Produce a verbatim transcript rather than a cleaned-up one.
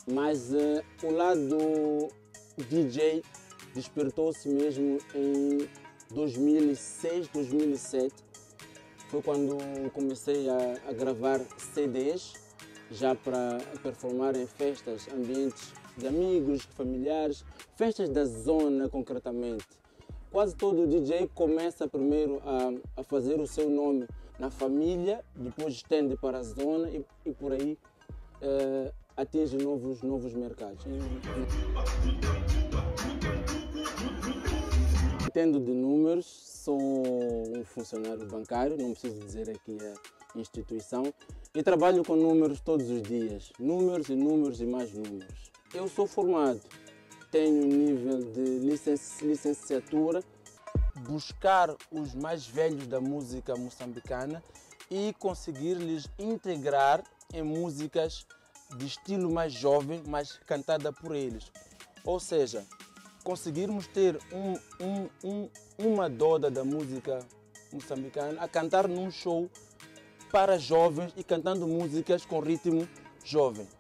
Mas uh, o lado D J despertou-se mesmo em dois mil e seis, dois mil e sete. Foi quando comecei a, a gravar C Ds, já para performar em festas, ambientes de amigos, familiares, festas da zona concretamente. Quase todo D J começa primeiro a, a fazer o seu nome na família, depois estende para a zona e, e por aí uh, atinge novos, novos mercados. Entendo de números, sou um funcionário bancário, não preciso dizer aqui a instituição, e trabalho com números todos os dias, números e números e mais números. Eu sou formado, tenho nível de licen licenciatura, buscar os mais velhos da música moçambicana e conseguir lhes integrar em músicas de estilo mais jovem, mas cantada por eles. Ou seja, conseguirmos ter um, um, um, uma doda da música moçambicana a cantar num show para jovens e cantando músicas com ritmo jovem.